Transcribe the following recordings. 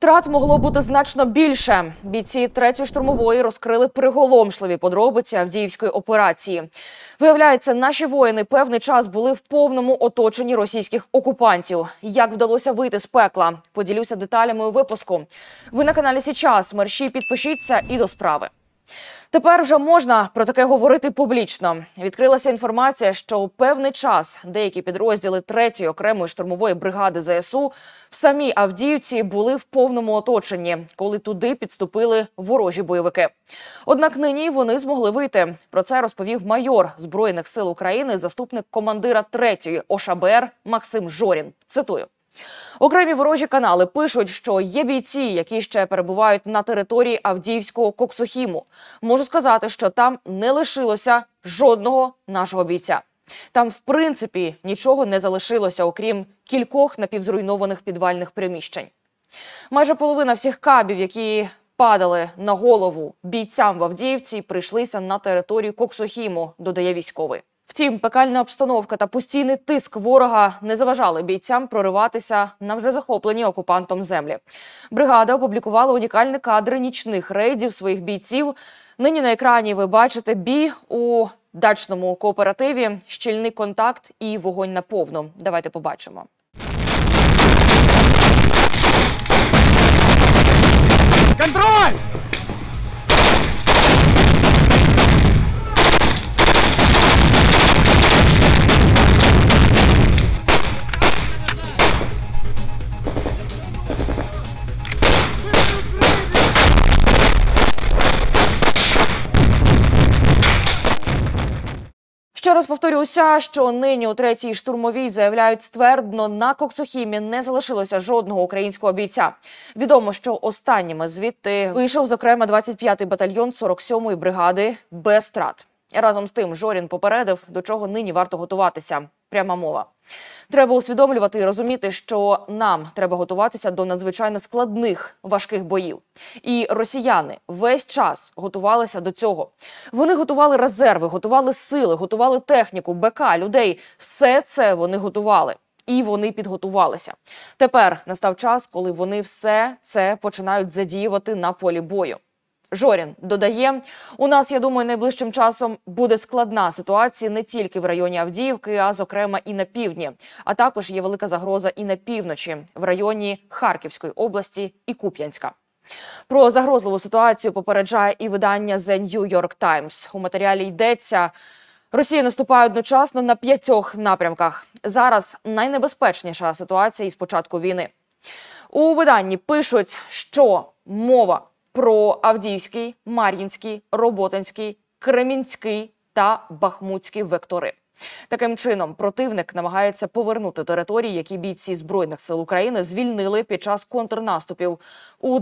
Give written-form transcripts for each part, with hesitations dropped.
Втрат могло бути значно більше. Бійці 3-ї штурмової розкрили приголомшливі подробиці Авдіївської операції. Виявляється, наші воїни певний час були в повному оточенні російських окупантів. Як вдалося вийти з пекла? Поділюся деталями у випуску. Ви на каналі Січас. Мерщій підпишіться і до справи. Тепер вже можна про таке говорити публічно. Відкрилася інформація, що у певний час деякі підрозділи 3-ї окремої штурмової бригади ЗСУ в самій Авдіївці були в повному оточенні, коли туди підступили ворожі бойовики. Однак нині вони змогли вийти. Про це розповів майор Збройних сил України, заступник командира 3-ї ОШБР Максим Жорін. Цитую. Окремі ворожі канали пишуть, що є бійці, які ще перебувають на території Авдіївського Коксохіму. Можу сказати, що там не лишилося жодного нашого бійця. Там, в принципі, нічого не залишилося, окрім кількох напівзруйнованих підвальних приміщень. Майже половина всіх кабів, які падали на голову бійцям в Авдіївці, прийшлися на територію Коксохіму, додає військовий. Втім, пекельна обстановка та постійний тиск ворога не заважали бійцям прориватися на вже захоплені окупантом землі. Бригада опублікувала унікальні кадри нічних рейдів своїх бійців. Нині на екрані ви бачите бій у дачному кооперативі, щільний контакт і вогонь на повну. Давайте побачимо. Контроль! Ще раз повторюся, що нині у 3-й штурмовій заявляють ствердно, на Коксохімі не залишилося жодного українського бійця. Відомо, що останніми звідти вийшов, зокрема, 25-й батальйон 47-ї бригади без втрат. Разом з тим Жорін попередив, до чого нині варто готуватися. Пряма мова. Треба усвідомлювати і розуміти, що нам треба готуватися до надзвичайно складних, важких боїв. І росіяни весь час готувалися до цього. Вони готували резерви, готували сили, готували техніку, БК, людей. Все це вони готували. І вони підготувалися. Тепер настав час, коли вони все це починають задіювати на полі бою. Жорін додає, у нас, я думаю, найближчим часом буде складна ситуація не тільки в районі Авдіївки, а зокрема і на півдні. А також є велика загроза і на півночі, в районі Харківської області і Куп'янська. Про загрозливу ситуацію попереджає і видання The New York Times. У матеріалі йдеться, Росія наступає одночасно на 5 напрямках. Зараз найнебезпечніша ситуація із початку війни. У виданні пишуть, що мова про Авдіївський, Мар'їнський, Роботинський, Кремінський та Бахмутський вектори. Таким чином, противник намагається повернути території, які бійці Збройних сил України звільнили під час контрнаступів у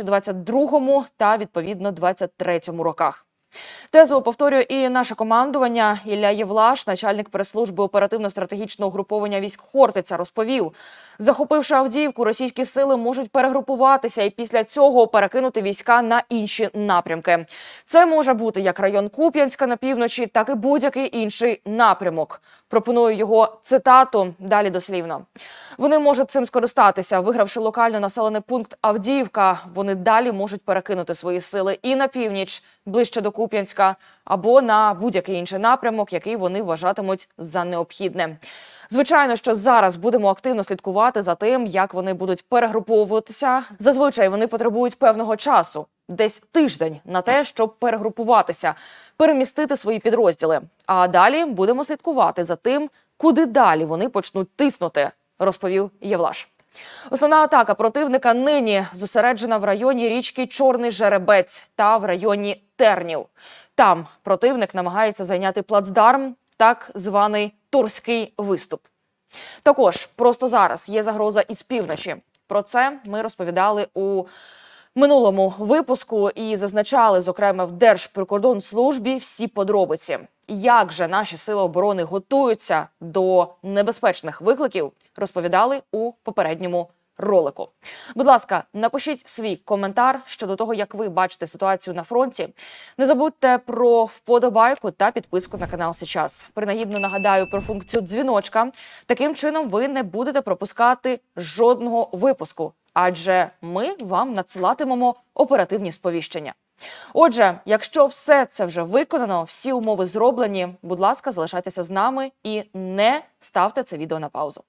2022 та, відповідно, 2023 роках. Тезу повторює і наше командування. Ілля Євлаш, начальник прес-служби оперативно-стратегічного угруповання військ «Хортиця», розповів, захопивши Авдіївку, російські сили можуть перегрупуватися і після цього перекинути війська на інші напрямки. Це може бути як район Куп'янська на півночі, так і будь-який інший напрямок. Пропоную його цитату, далі дослівно. Вони можуть цим скористатися. Вигравши локально населений пункт Авдіївка, вони далі можуть перекинути свої сили і на північ, ближче до Куп'янська, або на будь-який інший напрямок, який вони вважатимуть за необхідне. Звичайно, що зараз будемо активно слідкувати за тим, як вони будуть перегруповуватися. Зазвичай вони потребують певного часу, десь тиждень на те, щоб перегрупуватися, перемістити свої підрозділи. А далі будемо слідкувати за тим, куди далі вони почнуть тиснути, розповів Євлаш. Основна атака противника нині зосереджена в районі річки Чорний Жеребець та в районі Тернів. Там противник намагається зайняти плацдарм, так званий Торський виступ. Також просто зараз є загроза із півночі. Про це ми розповідали у минулому випуску і зазначали, зокрема, в Держприкордонслужбі всі подробиці. Як же наші сили оборони готуються до небезпечних викликів, розповідали у попередньому ролику. Будь ласка, напишіть свій коментар щодо того, як ви бачите ситуацію на фронті. Не забудьте про вподобайку та підписку на канал Січас. Принагідно нагадаю про функцію дзвіночка. Таким чином ви не будете пропускати жодного випуску. адже ми вам надсилатимемо оперативні сповіщення. Отже, якщо все це вже виконано, всі умови зроблені, будь ласка, залишайтеся з нами і не ставте це відео на паузу.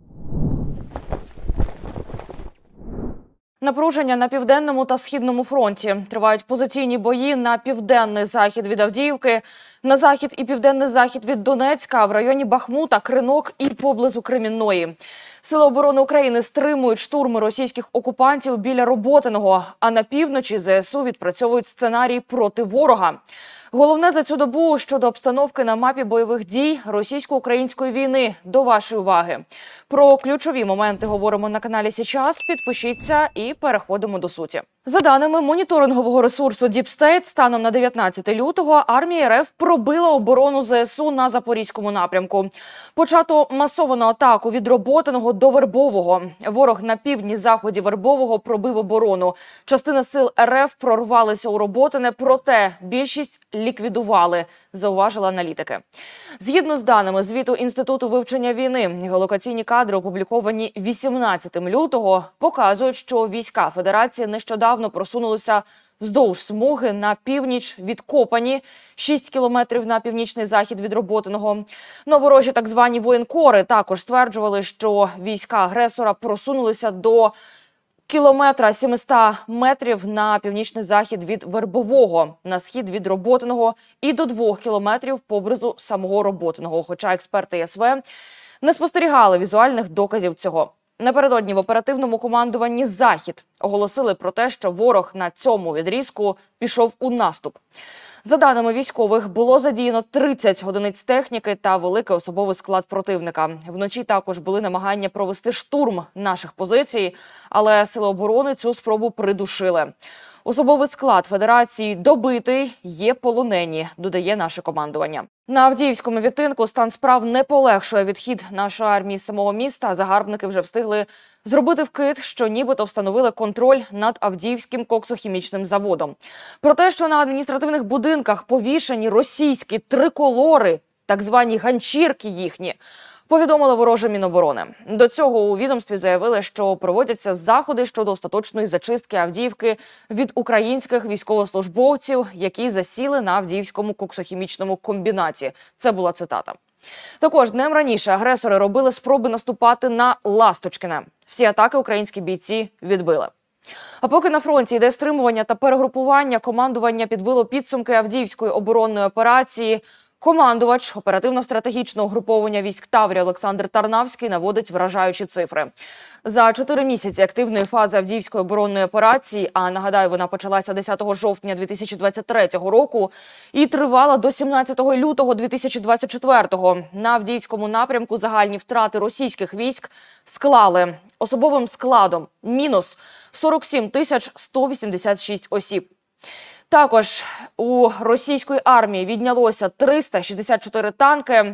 Напруження на Південному та Східному фронті. Тривають позиційні бої на південний захід від Авдіївки, на захід і південний захід від Донецька, в районі Бахмута, Кринок і поблизу Кремінної. Сили оборони України стримують штурми російських окупантів біля Роботиного, а на півночі ЗСУ відпрацьовують сценарій проти ворога. Головне за цю добу щодо обстановки на мапі бойових дій російсько-української війни. До вашої уваги. Про ключові моменти говоримо на каналі «Січас». Підпишіться і переходимо до суті. За даними моніторингового ресурсу Deep State, станом на 19 лютого армія РФ пробила оборону ЗСУ на Запорізькому напрямку. Почато масовану атаку від Роботиного до Вербового. Ворог на півдні-заході Вербового пробив оборону. Частина сил РФ прорвалися у Роботине, проте більшість ліквідували, зауважили аналітики. Згідно з даними звіту Інституту вивчення війни, геолокаційні кадри, опубліковані 18 лютого, показують, що війська Федерації нещодавно просунулися вздовж смуги на північ від Копані, 6 кілометрів на північний захід від Роботиного. Ворожі так звані воєнкори також стверджували, що війська агресора просунулися до кілометра 700 метрів на північний захід від Вербового, на схід від Роботиного і до 2 кілометрів поблизу самого Роботиного, хоча експерти СВ не спостерігали візуальних доказів цього. Напередодні в оперативному командуванні «Захід» оголосили про те, що ворог на цьому відрізку пішов у наступ. За даними військових, було задіяно 30 одиниць техніки та великий особовий склад противника. Вночі також були намагання провести штурм наших позицій, але сили оборони цю спробу придушили. Особовий склад Федерації добитий, є полонені, додає наше командування. На Авдіївському відтинку стан справ не полегшує відхід нашої армії з самого міста. Загарбники вже встигли зробити вкид, що нібито встановили контроль над Авдіївським коксохімічним заводом. Про те, що на адміністративних будинках повішені російські триколори, так звані ганчірки їхні, повідомили вороже Міноборони. До цього у відомстві заявили, що проводяться заходи щодо остаточної зачистки Авдіївки від українських військовослужбовців, які засіли на Авдіївському коксохімічному комбінаті. Це була цитата. Також днем раніше агресори робили спроби наступати на Ласточкине. Всі атаки українські бійці відбили. А поки на фронті йде стримування та перегрупування, командування підбило підсумки Авдіївської оборонної операції. Командувач оперативно-стратегічного угруповання військ Таврія Олександр Тарнавський наводить вражаючі цифри. За 4 місяці активної фази Авдіївської оборонної операції, а нагадаю, вона почалася 10 жовтня 2023 року і тривала до 17 лютого 2024, на Авдіївському напрямку загальні втрати російських військ склали особовим складом мінус 47 186 осіб. Також у російської армії віднялося 364 танки,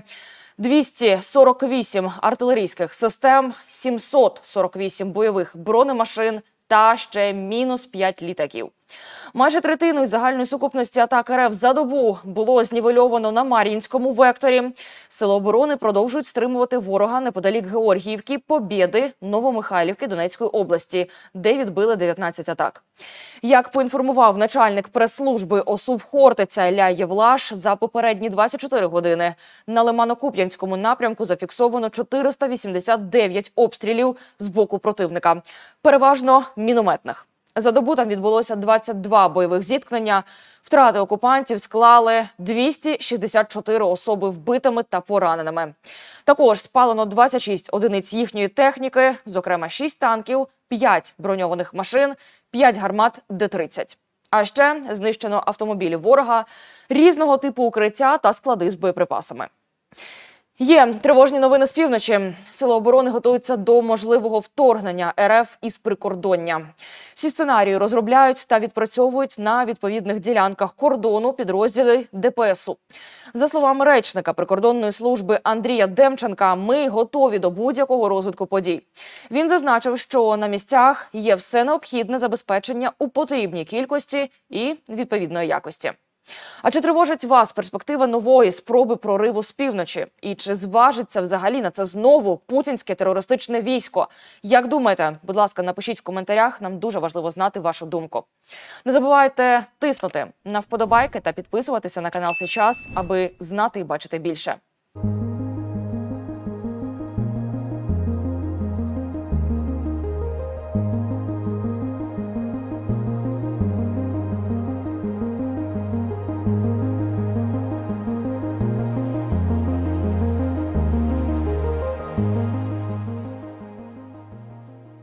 248 артилерійських систем, 748 бойових бронемашин та ще мінус 5 літаків. Майже третину із загальної сукупності атак РФ за добу було знівельовано на Мар'їнському векторі. Сили оборони продовжують стримувати ворога неподалік Георгіївки, Побєди, Новомихайлівки Донецької області, де відбили 19 атак. Як поінформував начальник прес-служби ОСУ в Хортиця Ілля Євлаш, за попередні 24 години на Лимано-Куп'янському напрямку зафіксовано 489 обстрілів з боку противника, переважно мінометних. За добу там відбулося 22 бойових зіткнення. Втрати окупантів склали 264 особи вбитими та пораненими. Також спалено 26 одиниць їхньої техніки, зокрема 6 танків, 5 броньованих машин, 5 гармат Д-30. А ще знищено автомобілі ворога, різного типу укриття та склади з боєприпасами. Є тривожні новини з півночі. Сили оборони готуються до можливого вторгнення РФ із прикордоння. Всі сценарії розробляють та відпрацьовують на відповідних ділянках кордону підрозділи ДПСУ. За словами речника прикордонної служби Андрія Демченка, ми готові до будь-якого розвитку подій. Він зазначив, що на місцях є все необхідне забезпечення у потрібній кількості і відповідної якості. А чи тривожить вас перспектива нової спроби прориву з півночі? І чи зважиться взагалі на це знову путінське терористичне військо? Як думаєте? Будь ласка, напишіть в коментарях, нам дуже важливо знати вашу думку. Не забувайте тиснути на вподобайки та підписуватися на канал «Сейчас», аби знати і бачити більше.